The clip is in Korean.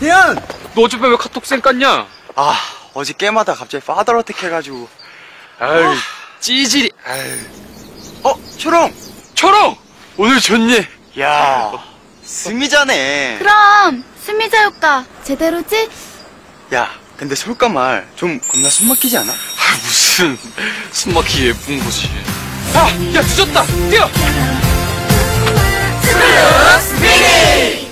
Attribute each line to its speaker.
Speaker 1: 태연!
Speaker 2: 너 어젯밤 왜 카톡 쌩 깠냐?
Speaker 1: 아, 어제 게임하다 갑자기 파더 어택 해가지고.
Speaker 2: 아유, 찌질이. 아유.
Speaker 1: 초롱!
Speaker 2: 초롱! 오늘 좋니?
Speaker 1: 야, 스미자네.
Speaker 3: 그럼 스미자 효과 제대로지?
Speaker 1: 야, 근데 솔까 말 좀 겁나 숨막히지 않아?
Speaker 2: 아, 무슨 숨막히게 예쁜 거지. 아, 야, 늦었다! 뛰어!
Speaker 3: 스피드 스피디